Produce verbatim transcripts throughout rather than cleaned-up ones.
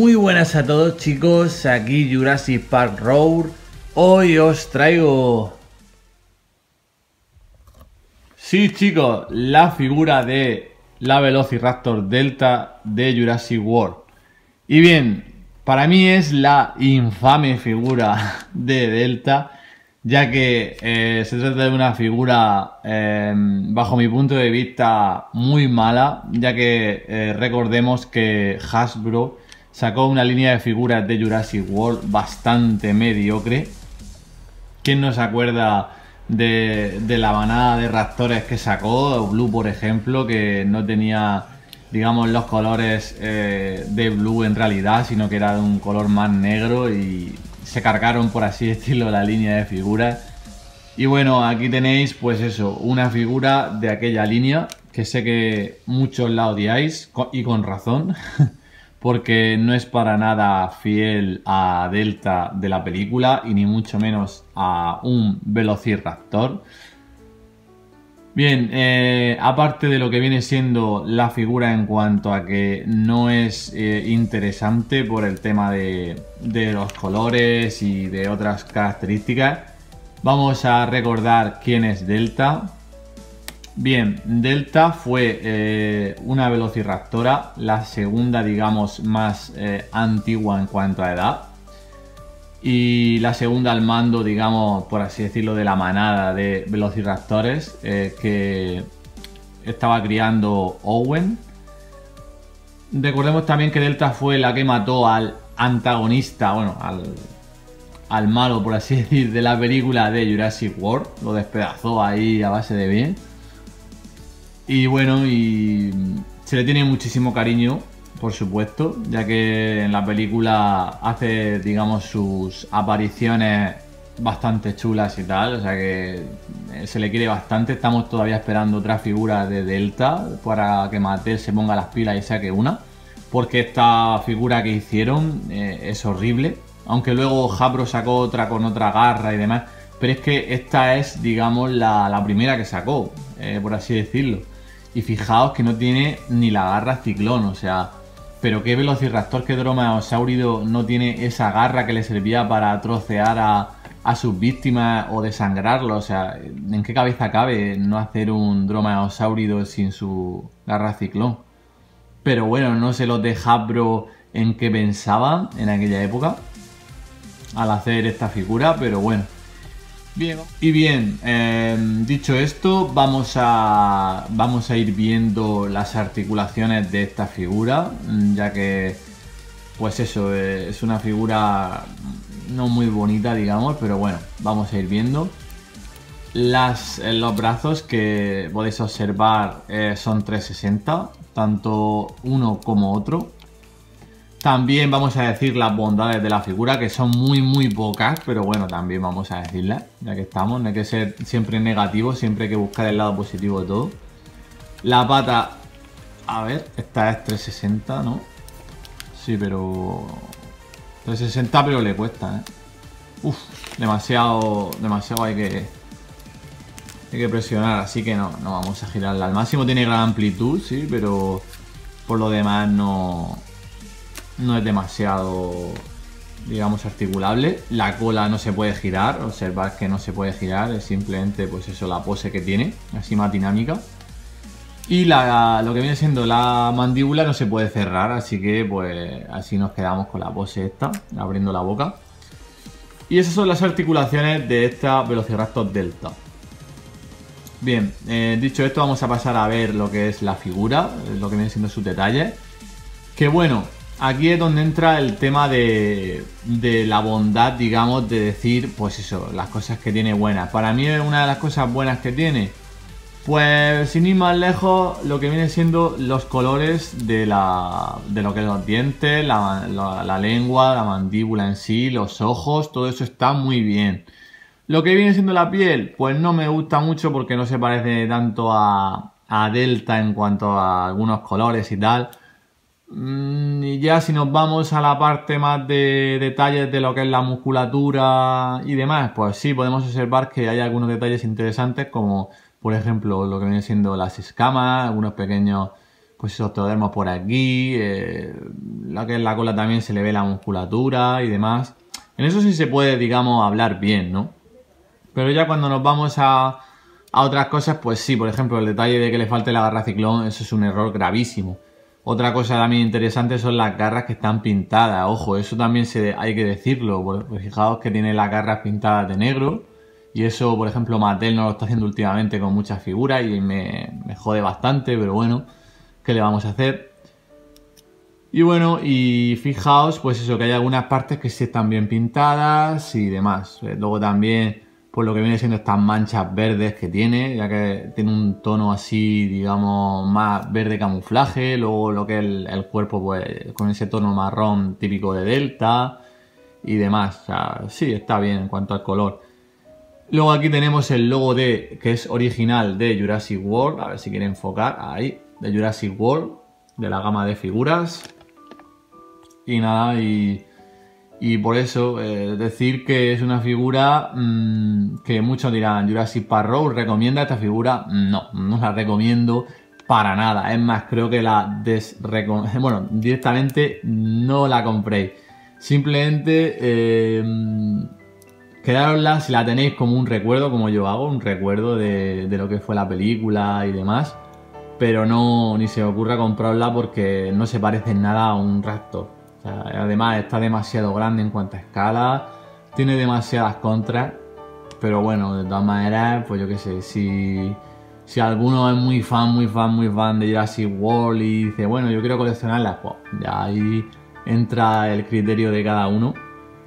Muy buenas a todos chicos, aquí Jurassic Park Road. Hoy os traigo... Sí chicos, la figura de la Velociraptor Delta de Jurassic World. Y bien, para mí es la infame figura de Delta, ya que eh, se trata de una figura, eh, bajo mi punto de vista, muy mala, ya que eh, recordemos que Hasbro sacó una línea de figuras de Jurassic World bastante mediocre. ¿Quién no se acuerda de, de la manada de raptores que sacó? Blue, por ejemplo, que no tenía, digamos, los colores eh, de Blue en realidad, sino que era de un color más negro y se cargaron, por así decirlo, la línea de figuras. Y bueno, aquí tenéis, pues eso, una figura de aquella línea que sé que muchos la odiáis, y con razón, porque no es para nada fiel a Delta de la película y ni mucho menos a un Velociraptor. Bien, eh, aparte de lo que viene siendo la figura en cuanto a que no es eh, interesante por el tema de, de los colores y de otras características, vamos a recordar quién es Delta. Bien, Delta fue eh, una velociraptora, la segunda, digamos, más eh, antigua en cuanto a edad. Y la segunda al mando, digamos, por así decirlo, de la manada de velociraptores eh, que estaba criando Owen. Recordemos también que Delta fue la que mató al antagonista, bueno, al, al malo, por así decir, de la película de Jurassic World. Lo despedazó ahí a base de bien. Y bueno, y se le tiene muchísimo cariño, por supuesto, ya que en la película hace, digamos, sus apariciones bastante chulas y tal, o sea que se le quiere bastante. Estamos todavía esperando otra figura de Delta para que Mattel se ponga las pilas y saque una, porque esta figura que hicieron eh, es horrible, aunque luego Hasbro sacó otra con otra garra y demás, pero es que esta es, digamos, la, la primera que sacó, eh, por así decirlo. Y fijaos que no tiene ni la garra ciclón, o sea, pero qué velociraptor, qué dromaeosáurido no tiene esa garra que le servía para trocear a, a sus víctimas o desangrarlo. O sea, ¿en qué cabeza cabe no hacer un dromaeosáurido sin su garra ciclón? Pero bueno, no sé los de Hasbro en qué pensaban en aquella época al hacer esta figura, pero bueno. Bien. Y bien, eh, dicho esto, vamos a, vamos a ir viendo las articulaciones de esta figura, ya que, pues eso, eh, es una figura no muy bonita, digamos, pero bueno, vamos a ir viendo. Las, los brazos que podéis observar eh, son trescientos sesenta, tanto uno como otro. También vamos a decir las bondades de la figura, que son muy muy pocas, pero bueno, también vamos a decirlas, ya que estamos. No hay que ser siempre negativo, siempre hay que buscar el lado positivo de todo. La pata, a ver, esta es trescientos sesenta, ¿no? Sí, pero... trescientos sesenta, pero le cuesta, ¿eh? Uf, demasiado, demasiado hay que... Hay que presionar, así que no, no vamos a girarla al máximo. Tiene gran amplitud, sí, pero por lo demás no... no es demasiado, digamos, articulable. La cola no se puede girar, observad que no se puede girar, es simplemente, pues eso, la pose que tiene, así más dinámica. Y la, lo que viene siendo la mandíbula no se puede cerrar, así que pues así nos quedamos con la pose esta, abriendo la boca. Y esas son las articulaciones de esta Velociraptor Delta. Bien, eh, dicho esto, vamos a pasar a ver lo que es la figura, lo que viene siendo sus detalles. Que bueno, aquí es donde entra el tema de, de la bondad, digamos, de decir, pues eso, las cosas que tiene buenas. Para mí una de las cosas buenas que tiene, pues sin ir más lejos, lo que viene siendo los colores de, la, de lo que es los dientes, la, la, la lengua, la mandíbula en sí, los ojos, todo eso está muy bien. Lo que viene siendo la piel, pues no me gusta mucho porque no se parece tanto a, a Delta en cuanto a algunos colores y tal. Y ya si nos vamos a la parte más de detalles de lo que es la musculatura y demás, pues sí, podemos observar que hay algunos detalles interesantes, como por ejemplo lo que viene siendo las escamas, algunos pequeños pues esos ectodermos por aquí, eh, lo que es la cola también se le ve la musculatura y demás. En eso sí se puede, digamos, hablar bien, ¿no? Pero ya cuando nos vamos a, a otras cosas, pues sí, por ejemplo, el detalle de que le falte la garra ciclón, eso es un error gravísimo. Otra cosa también interesante son las garras que están pintadas. Ojo, eso también se, hay que decirlo. Pues fijaos que tiene las garras pintadas de negro. Y eso, por ejemplo, Mattel no lo está haciendo últimamente con muchas figuras y me, me jode bastante, pero bueno, ¿qué le vamos a hacer? Y bueno, y fijaos, pues eso, que hay algunas partes que sí están bien pintadas y demás. Luego también, pues lo que viene siendo estas manchas verdes que tiene, ya que tiene un tono así, digamos, más verde camuflaje. Luego lo que es el, el cuerpo, pues con ese tono marrón típico de Delta y demás. O sea, sí, está bien en cuanto al color. Luego aquí tenemos el logo de, que es original de Jurassic World, a ver si quiere enfocar, ahí, de Jurassic World, de la gama de figuras. Y nada, y, y por eso eh, decir que es una figura mmm, que muchos dirán, Jurassic Park Road recomienda esta figura. No, no la recomiendo para nada. Es más, creo que la desrecom... bueno, directamente no la compréis. Simplemente eh, quedárosla si la tenéis como un recuerdo, como yo hago, un recuerdo de, de lo que fue la película y demás. Pero no, ni se os ocurra comprarla porque no se parece en nada a un Raptor. O sea, además está demasiado grande en cuanto a escala, tiene demasiadas contras, pero bueno, de todas maneras, pues yo qué sé, si, si alguno es muy fan, muy fan, muy fan de Jurassic World y dice, bueno, yo quiero coleccionarlas, pues ya ahí entra el criterio de cada uno.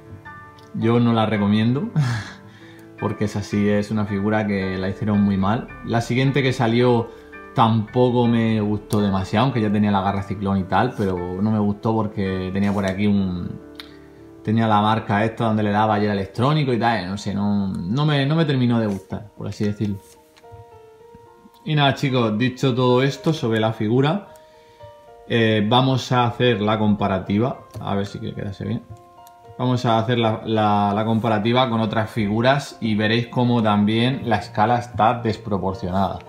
Yo no la recomiendo, porque es así, es una figura que la hicieron muy mal. La siguiente que salió tampoco me gustó demasiado, aunque ya tenía la garra ciclón y tal, pero no me gustó porque tenía por aquí un... tenía la marca esta donde le daba ayer electrónico y tal, no sé, no, no, me, no me terminó de gustar, por así decirlo. Y nada chicos, dicho todo esto sobre la figura, eh, vamos a hacer la comparativa, a ver si quedase bien. Vamos a hacer la, la, la comparativa con otras figuras y veréis cómo también la escala está desproporcionada.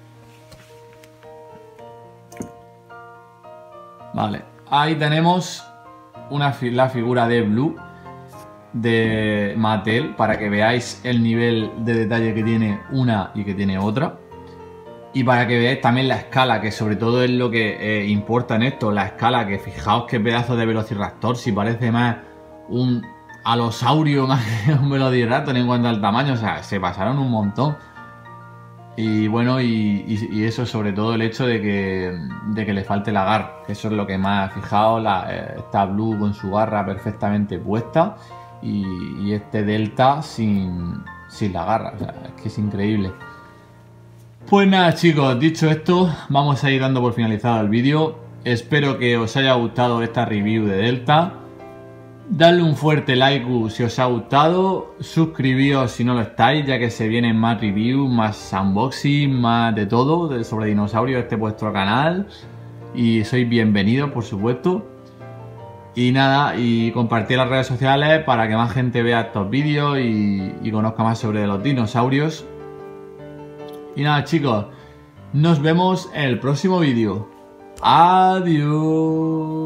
Vale, ahí tenemos una, la figura de Blue de Mattel para que veáis el nivel de detalle que tiene una y que tiene otra. Y para que veáis también la escala, que sobre todo es lo que eh, importa en esto, la escala, que fijaos qué pedazo de Velociraptor, si parece más un alosaurio más que un Velociraptor en cuanto al tamaño, o sea, se pasaron un montón. Y bueno, y, y, y eso sobre todo el hecho de que, de que le falte la garra, que eso es lo que más fijaos, la, eh, está Blue con su garra perfectamente puesta y, y este Delta sin, sin la garra, o sea, es que es increíble. Pues nada chicos, dicho esto, vamos a ir dando por finalizado el vídeo. Espero que os haya gustado esta review de Delta. Dadle un fuerte like si os ha gustado, suscribíos si no lo estáis, ya que se vienen más reviews, más unboxing, más de todo de, sobre dinosaurios, este es vuestro canal y sois bienvenidos por supuesto. Y nada, y compartir las redes sociales para que más gente vea estos vídeos y, y conozca más sobre los dinosaurios. Y nada chicos, nos vemos en el próximo vídeo. Adiós.